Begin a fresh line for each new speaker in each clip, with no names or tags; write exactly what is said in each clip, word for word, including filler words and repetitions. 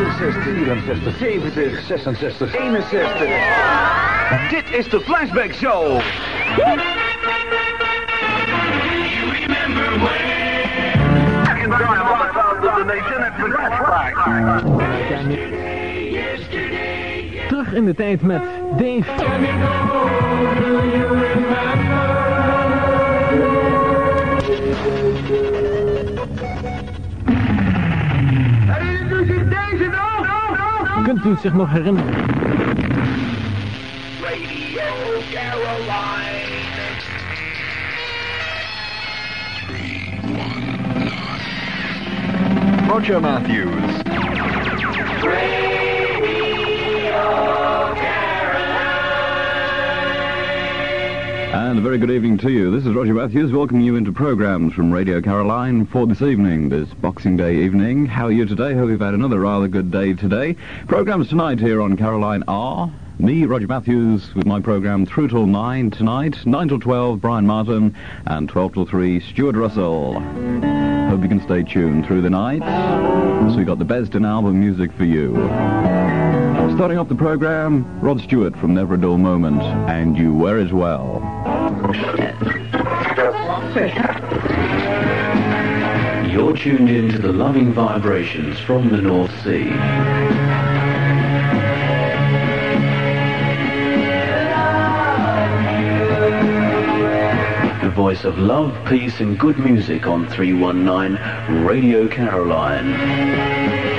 achtenzestig, vierenzestig, zeventig, zesenzestig, eenenzestig. Dit is de Flashback Show. You remember when? Back in time, live out of the nation, it's the Flashback.
Terug in de tijd met Dave. Kunt u het zich nog herinneren?
Radio Caroline. three one nine. Roger Matthews.
And a very good evening to you. This is Roger Matthews welcoming you into programs from Radio Caroline for this evening, this Boxing Day evening. How are you today? Hope you've had another rather good day today. Programs tonight here on Caroline are me, Roger Matthews, with my program through till nine tonight, nine till twelve, Brian Martin, and twelve till three, Stuart Russell. Hope you can stay tuned through the night. So we got the best in album music for you. Starting off the program, Rod Stewart from Never a Dull Moment, and You Were As Well.
You're tuned in to the loving vibrations from the North Sea. The voice of love, peace and good music on three one nine Radio Caroline.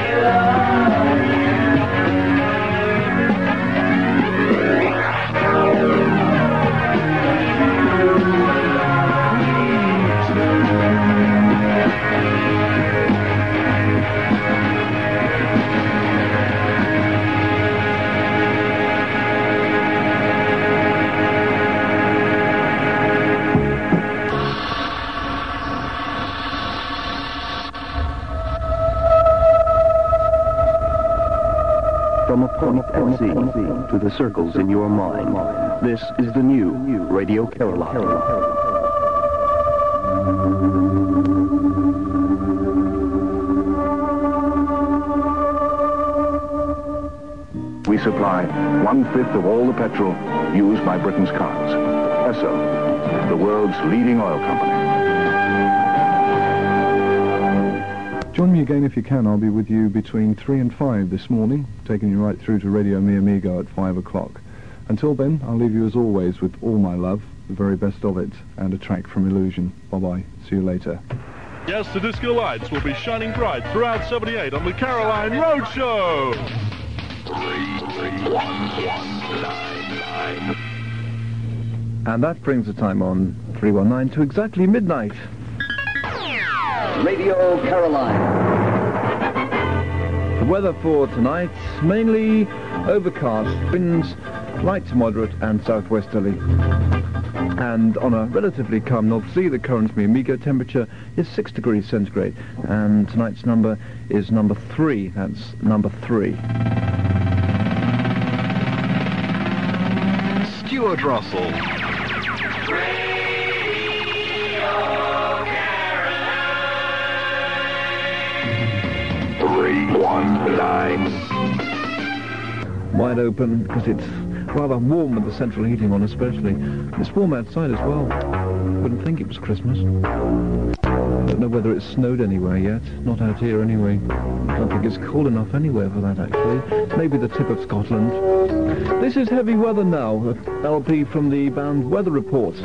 From a point at sea to the circles in your mind, this is the new Radio Caroline.
We supply one-fifth of all the petrol used by Britain's cars. Esso, the world's leading oil company.
Join me again if you can. I'll be with you between three and five this morning, taking you right through to Radio Mi Amigo at five o'clock. Until then, I'll leave you as always with all my love, the very best of it, and a track from Illusion. Bye-bye. See you later.
Yes, the disco lights will be shining bright throughout seventy-eight on the Caroline Road Show.
And that brings the time on three one nine to exactly midnight.
Radio Caroline.
The weather for tonight, mainly overcast, winds light to moderate and southwesterly. And on a relatively calm North Sea, the current Mi Amigo temperature is six degrees centigrade. And tonight's number is number three. That's number three.
Stuart Russell. three one nine.
Wide open because it's rather warm with the central heating on especially. It's warm outside as well. Wouldn't think it was Christmas. Don't know whether it's snowed anywhere yet. Not out here anyway. Don't think it's cold enough anywhere for that actually. Maybe the tip of Scotland. This is heavy weather now. A L P from the band Weather Report.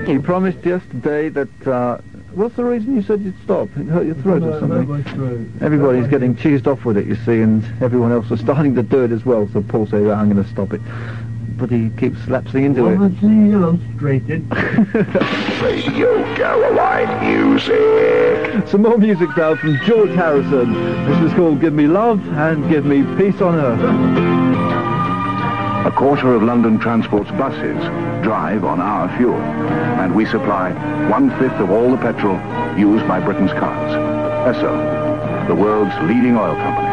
You promised yesterday that, uh, what's the reason you said you'd stop? It hurt your throat or something? Everybody's getting cheesed off with it, you see, and everyone else was starting to do it as well, so Paul said, I'm going to stop it. But he keeps lapsing into
well,
it.
It's illustrated.
Radio Caroline music.
Some more music now from George Harrison. This is called Give Me Love and Give Me Peace on Earth.
A quarter of London Transport's buses drive on our fuel, and we supply one-fifth of all the petrol used by Britain's cars. Esso, the world's leading oil company.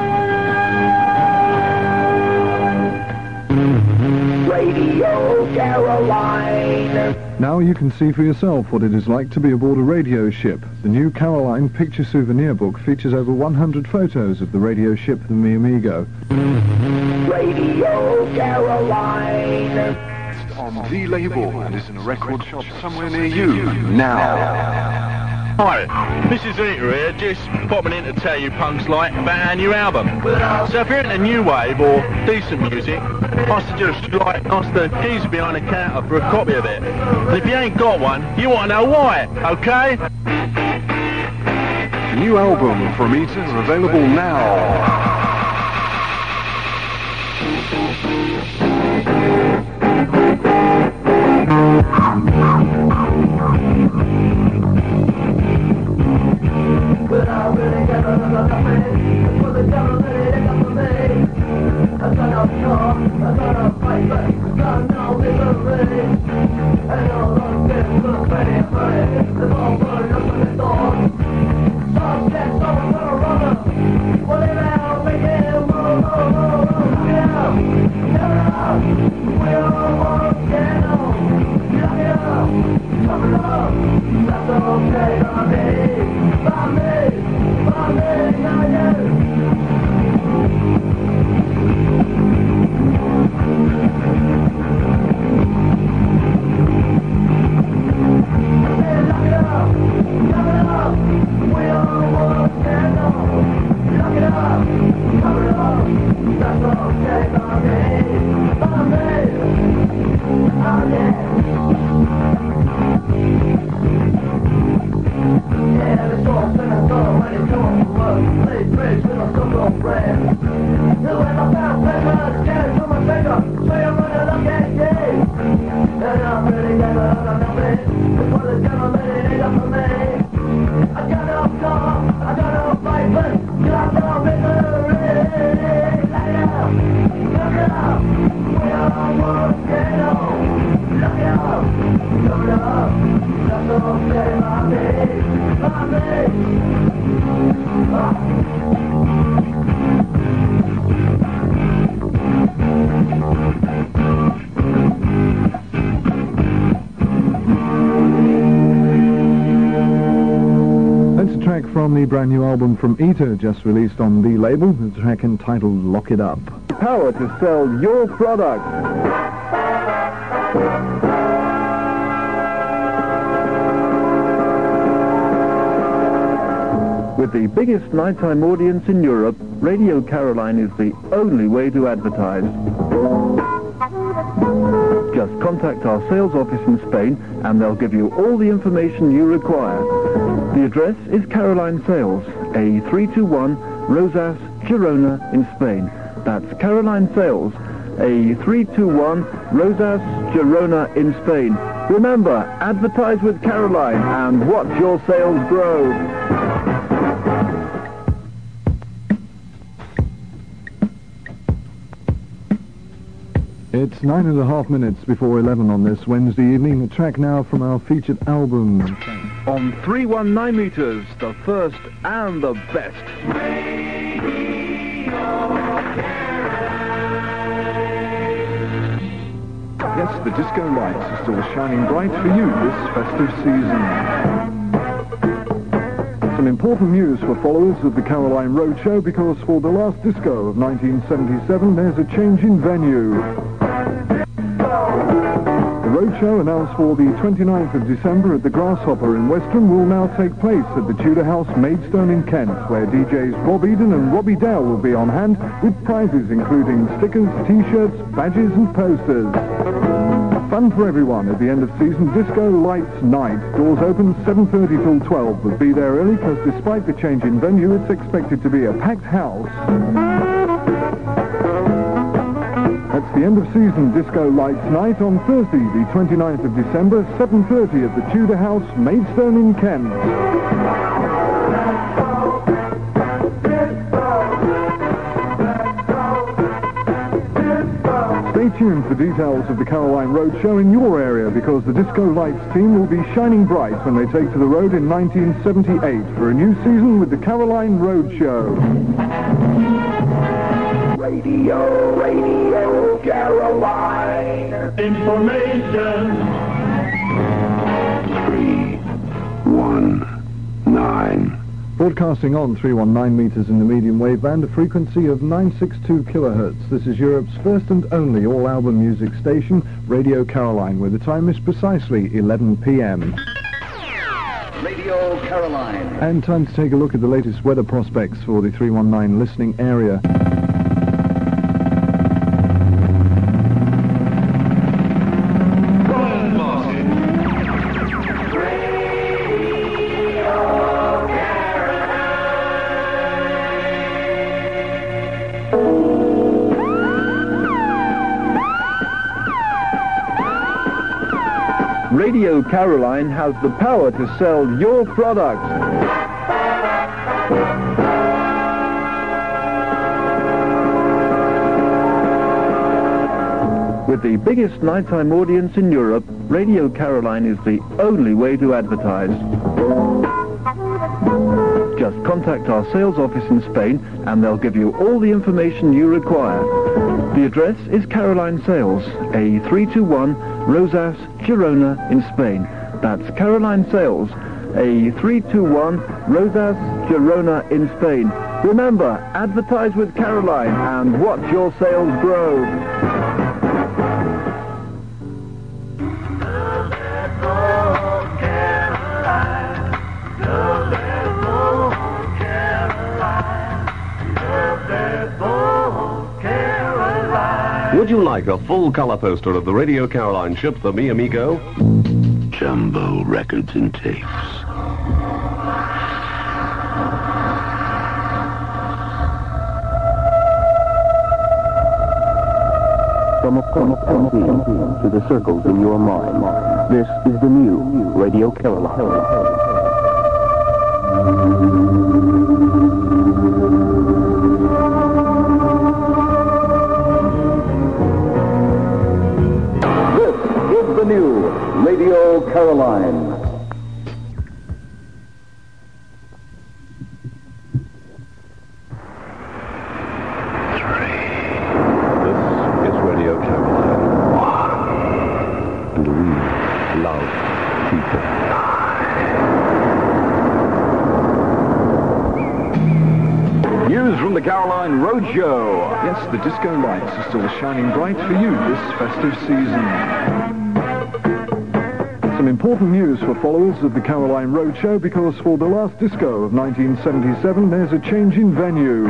Radio Caroline.
Now you can see for yourself what it is like to be aboard a radio ship. The new Caroline Picture Souvenir book features over one hundred photos of the radio ship, the Mi Amigo.
Radio Caroline.
It's on the label and is in a record shop somewhere near you now.
Hi, this is Eater here, just popping in to tell you punks like about our new album. So if you're into new wave or decent music, I suggest you like ask the geezer behind the counter for a copy of it. And if you ain't got one, you want to know why, okay?
The new album from Eater available now.
But I really got a lot of pain. For the devil that it got for me. I got a car, I got a fight, but I got no misery. And all those kids look pretty funny. They've all burned up in the storm. Some get someone for a runner. Well, they now make it move, move, move, move. Get out, get out. We all want to get on. Get out, come on. That's okay by me. By me, by me, not you. Lock it up, lock it up. We all want to stand on. Lock it up, cover it up. That's okay by me, by me. Oh yeah. Yeah, the storm's in the storm when it's going to work. Play bridge with a solo brand. You and I found papers, cash from my finger. So you're running up that game. And I'm really getting out of nothing. It's for the devil that it ain't up for me. I got no car, I got no fight, but got no misery. Light it up, look it up. We all want to get on. Look it up, cover it up. That's okay by me.
That's a track from the brand new album from Eater, just released on the label. The track entitled Lock It Up. Power to sell your product. With the biggest nighttime audience in Europe, Radio Caroline is the only way to advertise. Just contact our sales office in Spain and they'll give you all the information you require. The address is Caroline Sales, A three two one Rosas, Girona in Spain. That's Caroline Sales, A three two one Rosas, Girona in Spain. Remember, advertise with Caroline and watch your sales grow. It's nine and a half minutes before eleven on this Wednesday evening. A track now from our featured album. On three one nine meters, the first and the best. Yes, the disco lights are still shining bright for you this festive season. Some important news for followers of the Caroline Roadshow, because for the last disco of nineteen seventy-seven, there's a change in venue. The Roadshow, announced for the twenty-ninth of December at the Grasshopper in Western, will now take place at the Tudor House, Maidstone in Kent, where D Js Bob Eden and Robbie Dale will be on hand with prizes including stickers, t-shirts, badges and posters. Fun for everyone at the end of season Disco Lights Night. Doors open seven thirty till twelve, but be there early because despite the change in venue, it's expected to be a packed house. That's the end of season Disco Lights Night on Thursday, the twenty-ninth of December, seven thirty at the Tudor House, Maidstone in Kent. Stay tuned for details of the Caroline Roadshow in your area because the Disco Lights team will be shining bright when they take to the road in nineteen seventy-eight for a new season with the Caroline Roadshow.
Radio, Radio Caroline. Information.
three one nine.
Broadcasting on three one nine meters in the medium wave band, a frequency of nine sixty-two kilohertz. This is Europe's first and only all-album music station, Radio Caroline, where the time is precisely eleven p m.
Radio Caroline.
And time to take a look at the latest weather prospects for the three one nine listening area.
Radio Caroline has the power to sell your products. With the biggest nighttime audience in Europe, Radio Caroline is the only way to advertise. Just contact our sales office in Spain and they'll give you all the information you require. The address is Caroline Sales, A three two one Rosas, Girona in Spain. That's Caroline Sales, A three two one Rosas, Girona in Spain. Remember, advertise with Caroline and watch your sales grow.
Would you like a full color poster of the Radio Caroline ship, the Mi Amigo?
Jumbo records and tapes.
From a point of to the circles in your mind, this is the new Radio Caroline.
The new Radio Caroline.
This is Radio Caroline. And we love people.
News from the Caroline Roadshow.
Yes, the disco lights are still shining bright for you this festive season. Some important news for followers of the Caroline Roadshow because for the last disco of nineteen seventy-seven there's a change in venue.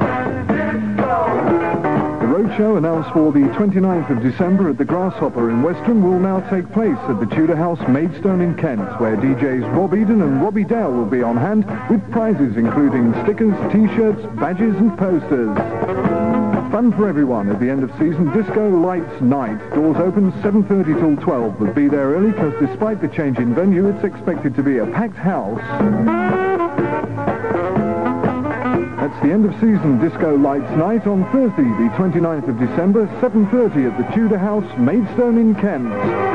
The Roadshow announced for the twenty-ninth of December at the Grasshopper in Western will now take place at the Tudor House, Maidstone in Kent, where D Js Rob Eden and Robbie Dale will be on hand with prizes including stickers, t-shirts, badges and posters. Fun for everyone at the end of season Disco Lights Night. Doors open seven thirty till twelve, but be there early because despite the change in venue, it's expected to be a packed house. That's the end of season Disco Lights Night on Thursday, the twenty-ninth of December, seven thirty at the Tudor House, Maidstone in Kent.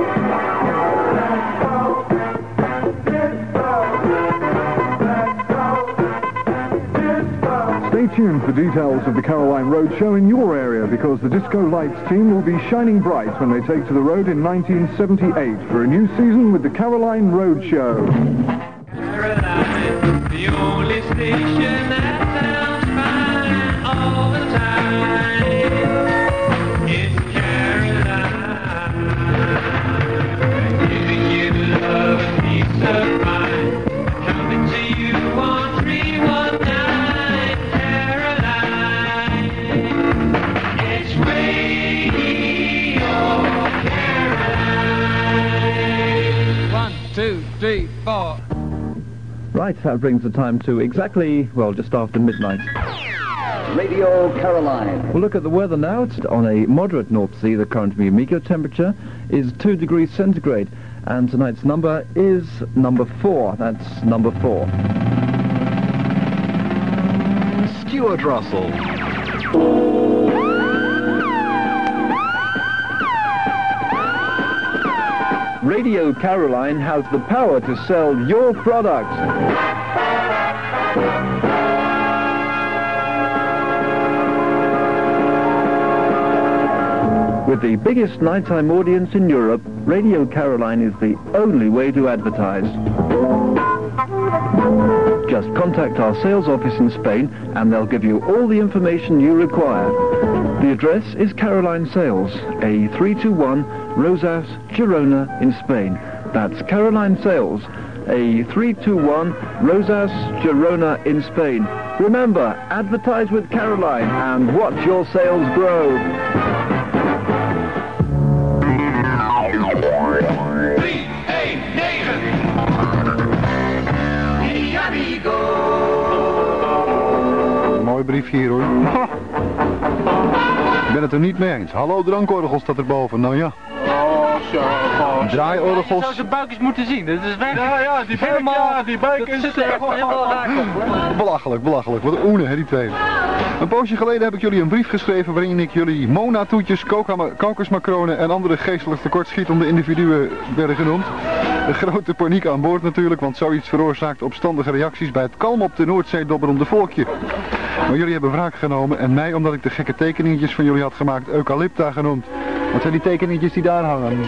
Stay tuned for details of the Caroline Roadshow in your area because the Disco Lights team will be shining bright when they take to the road in nineteen seventy-eight for a new season with the Caroline Roadshow.
Caroline, the only station that sounds fine all the time. It's Caroline, giving you love and peace of mind. Coming to you on three one nine. It's Radio Caroline.
two, three, four.
Right, that brings the time to exactly, well, just after midnight.
Radio Caroline.
We'll look at the weather now. It's on a moderate North Sea. The current Miamigo temperature is two degrees centigrade. And tonight's number is number four. That's number four.
Stuart Russell.
Radio Caroline has the power to sell your products. With the biggest nighttime audience in Europe, Radio Caroline is the only way to advertise. Just contact our sales office in Spain and they'll give you all the information you require. The address is Caroline Sales, A three two one Rosas, Girona in Spain. That's Caroline Sales, A three two one Rosas, Girona in Spain. Remember, advertise with Caroline and watch your sales grow.
Mooi briefje hier hoor. Ik ben het er niet mee eens. Hallo drankorgel staat erboven. Nou ja.
Oh, zo. Oh,
Draaiorgels.
Je zou zijn buik eens moeten zien. Dat is weg.
Ja, ja, die buik,
helemaal,
ja, die buik
dat
is...
zit er echt helemaal raak op.
Belachelijk, belachelijk. Wat een oene, hè, die twee. Een poosje geleden heb ik jullie een brief geschreven waarin ik jullie Mona-toetjes, kokosmacronen en andere geestelijk tekortschietende individuen werden genoemd. De grote paniek aan boord natuurlijk, want zoiets veroorzaakt opstandige reacties bij het kalm op de Noordzee dobberende volkje. Maar jullie hebben wraak genomen en mij, omdat ik de gekke tekeningetjes van jullie had gemaakt, Eucalypta genoemd. Wat zijn die tekeningetjes die daar hangen?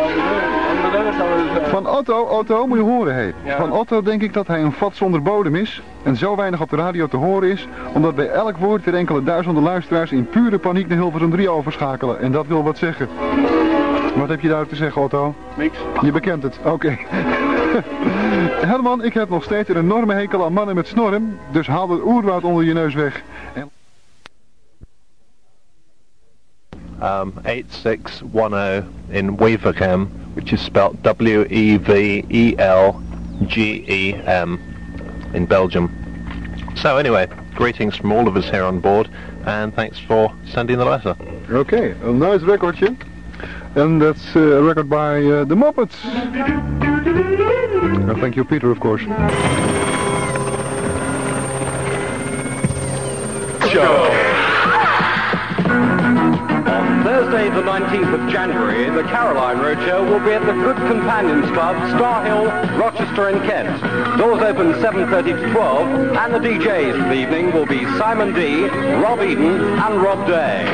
Van Otto, Otto, moet je horen, hé.
Ja.
Van Otto denk ik dat hij een vat zonder bodem is en zo weinig op de radio te horen is, omdat bij elk woord weer enkele duizenden luisteraars in pure paniek naar Hilversum drie overschakelen. En dat wil wat zeggen. Wat heb je daar te zeggen, Otto?
Niks.
Je bekent het, oké. Okay. Herman, ik heb nog steeds een enorme hekel aan mannen met snorren, dus haal het oerwoud onder je neus weg. En...
Um, eight six one zero in Weaverham, which is spelled W E V E L G E M in Belgium. So anyway, greetings from all of us here on board, and thanks for sending the letter.
Okay, a nice recordje. And that's uh, a record by uh, the Muppets. Uh, thank you, Peter, of course.
Show. On Thursday the nineteenth of January, the Caroline Roadshow will be at the Good Companions Club, Star Hill, Rochester in Kent. Doors open seven thirty to twelve, and the D Js for the evening will be Simon D, Rob Eden and Rob Day.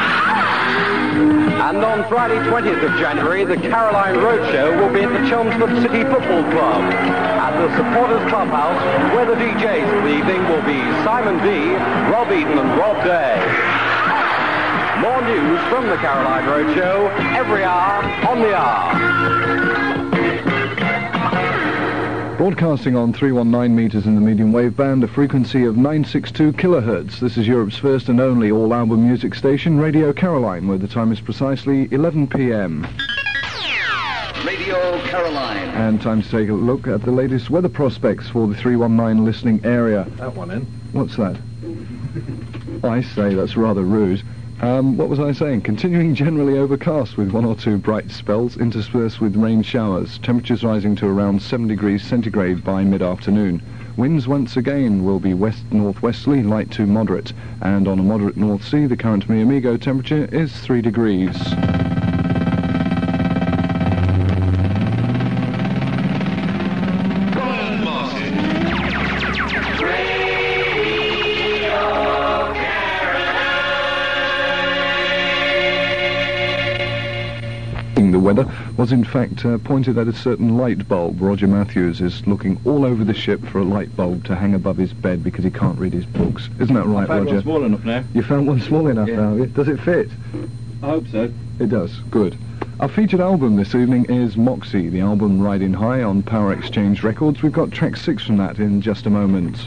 And on Friday twentieth of January, the Caroline Roadshow will be at the Chelmsford City Football Club at the Supporters Clubhouse, where the D Js for the evening will be Simon D, Rob Eden and Rob Day. More news from the Caroline Roadshow every hour on the hour.
Broadcasting on three one nine meters in the medium wave band, a frequency of nine sixty-two kilohertz. This is Europe's first and only all-album music station, Radio Caroline, where the time is precisely eleven p m
Radio Caroline.
And time to take a look at the latest weather prospects for the three one nine listening area.
That one in.
What's that? I say that's rather rude. Um, what was I saying? Continuing generally overcast with one or two bright spells interspersed with rain showers. Temperatures rising to around seven degrees centigrade by mid-afternoon. Winds once again will be west-northwesterly, light to moderate. And on a moderate North Sea, the current Mi Amigo temperature is three degrees. The weather was in fact uh, pointed at a certain light bulb. Roger Matthews is looking all over the ship for a light bulb to hang above his bed because he can't read his books. Isn't that right,
I found
Roger?
one small enough now.
You found one small enough
Yeah.
now, have you? Does it fit?
I hope so.
It does. Good. Our featured album this evening is Moxie, the album Riding High on Power Exchange Records. We've got track six from that in just a moment.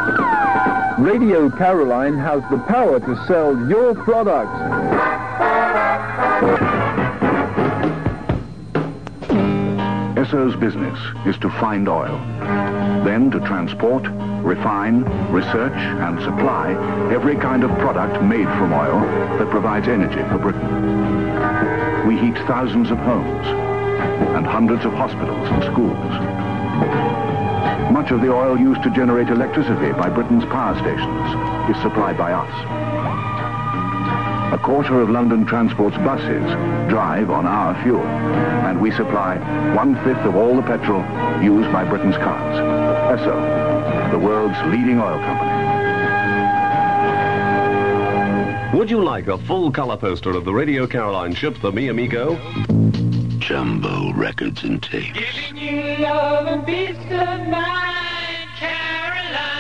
Radio Caroline has the power to sell your products.
Esso's business is to find oil, then to transport, refine, research and supply every kind of product made from oil that provides energy for Britain. We heat thousands of homes and hundreds of hospitals and schools. Much of the oil used to generate electricity by Britain's power stations is supplied by us. A quarter of London Transport's buses drive on our fuel, and we supply one-fifth of all the petrol used by Britain's cars. Esso, the world's leading oil company.
Would you like a full color poster of the Radio Caroline ship, the Mi Amigo?
Jumbo Records and Tapes.
Giving you love and peace of mind, Caroline.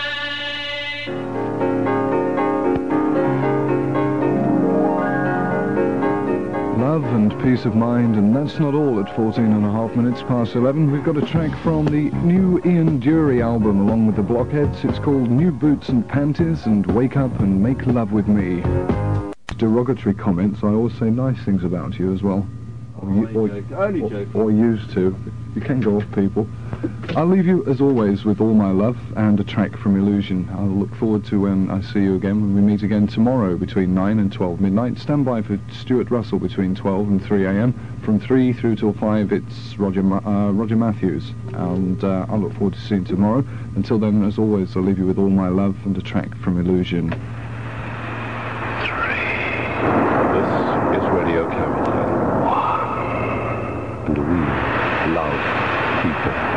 Love and peace of mind, and that's not all at fourteen and a half minutes past eleven. We've got a track from the new Ian Dury album along with the Blockheads. It's called New Boots and Panties and Wake Up and Make Love With Me. Derogatory comments, I always say nice things about you as well. Or, you, or,
Only
or,
joking.
or used to. You can go off people. I'll leave you, as always, with all my love and a track from Illusion. I'll look forward to when I see you again, when we meet again tomorrow between nine and twelve midnight. Stand by for Stuart Russell between twelve and three a m. From three through till five, it's Roger, Ma uh, Roger Matthews. And uh, I look forward to seeing you tomorrow. Until then, as always, I'll leave you with all my love and a track from Illusion.
This is Radio Caroline. And we love people.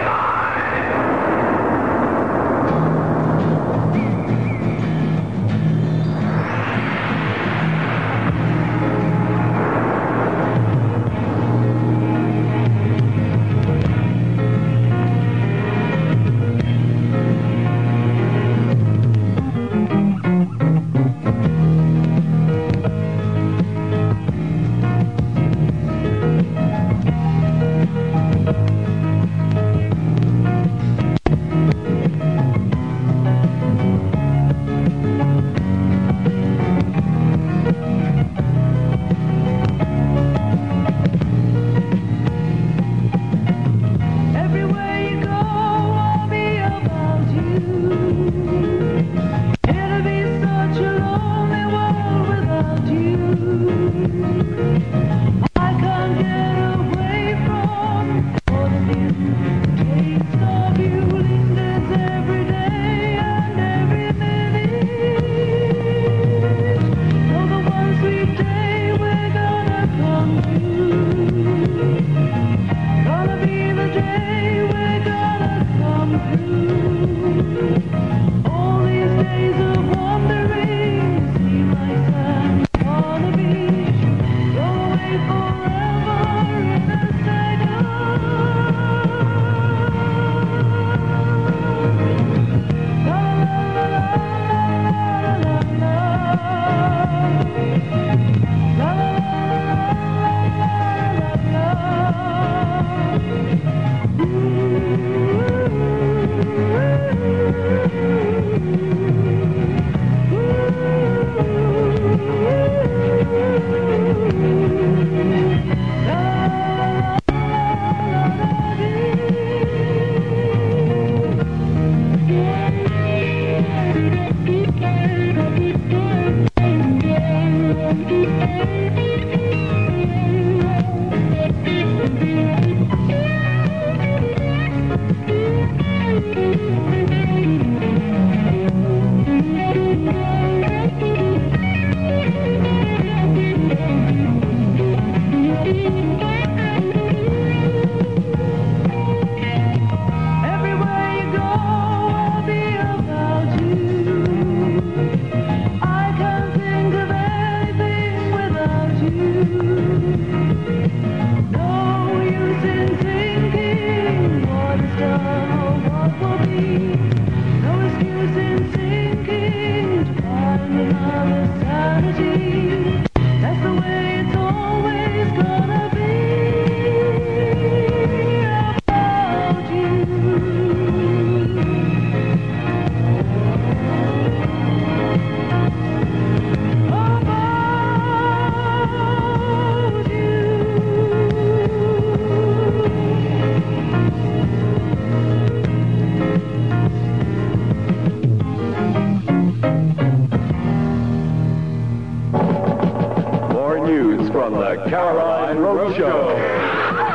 on the Caroline Roadshow.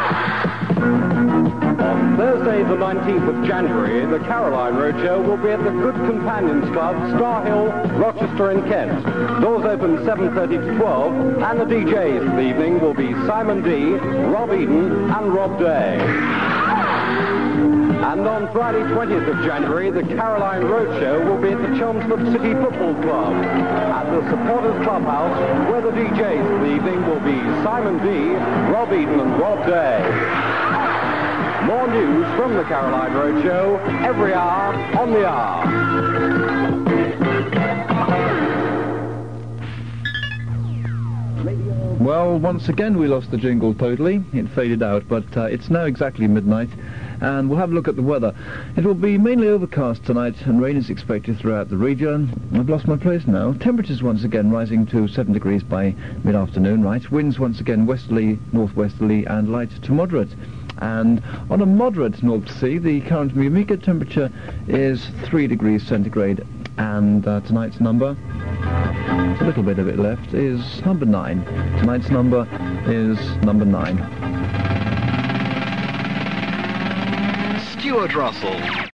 On Thursday the nineteenth of January, the Caroline Roadshow will be at the Good Companions Club, Star Hill, Rochester in Kent. Doors open seven thirty to twelve, and the D Js for the evening will be Simon D, Rob Eden and Rob Day. And on Friday twentieth of January, the Caroline Roadshow will be at the Chelmsford City Football Club. At the Supporters Clubhouse, where the D Js for the evening will be Simon D, Rob Eden and Rob Day. More news from the Caroline Roadshow every hour on the hour.
Well, once again we lost the jingle totally. It faded out, but uh, it's now exactly midnight, and we'll have a look at the weather. It will be mainly overcast tonight, and rain is expected throughout the region. I've lost my place now. Temperatures once again rising to seven degrees by mid-afternoon, right? Winds once again westerly, northwesterly, and light to moderate. And on a moderate North Sea, the current Mumika temperature is three degrees centigrade, and uh, tonight's number, there's a little bit of it left, is number nine. Tonight's number is number nine.
Stuart Russell.